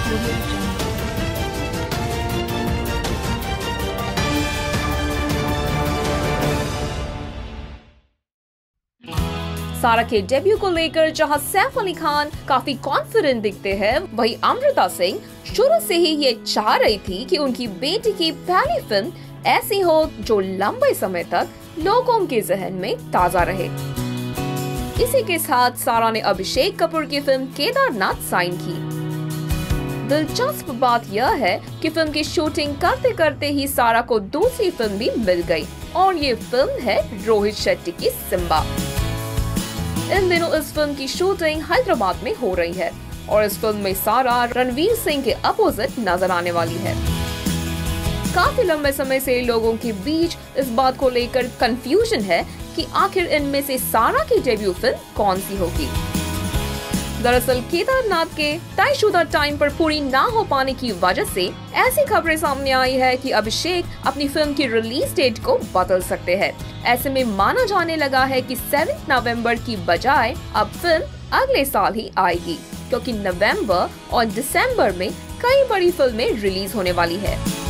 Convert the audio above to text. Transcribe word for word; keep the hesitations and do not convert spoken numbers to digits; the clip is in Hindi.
सारा के डेब्यू को लेकर जहां सैफ अली खान काफी कॉन्फिडेंट दिखते हैं, वहीं अमृता सिंह शुरू से ही ये चाह रही थी कि उनकी बेटी की पहली फिल्म ऐसी हो जो लंबे समय तक लोगों के जहन में ताजा रहे। इसी के साथ सारा ने अभिषेक कपूर की फिल्म केदारनाथ साइन की। दिलचस्प बात यह है कि फिल्म की शूटिंग करते करते ही सारा को दूसरी फिल्म भी मिल गई और ये फिल्म है रोहित शेट्टी की सिम्बा। इन दिनों इस फिल्म की शूटिंग हैदराबाद में हो रही है और इस फिल्म में सारा रणवीर सिंह के अपोजिट नजर आने वाली है। काफी लंबे समय से लोगों के बीच इस बात को लेकर कंफ्यूजन है कि आखिर इनमें से सारा की डेब्यू फिल्म कौन सी होगी। दरअसल केदारनाथ के तयशुदा टाइम पर पूरी ना हो पाने की वजह से ऐसी खबरें सामने आई है कि अभिषेक अपनी फिल्म की रिलीज डेट को बदल सकते हैं। ऐसे में माना जाने लगा है कि सात नवंबर की बजाय अब फिल्म अगले साल ही आएगी, क्योंकि नवंबर और दिसंबर में कई बड़ी फिल्में रिलीज होने वाली है।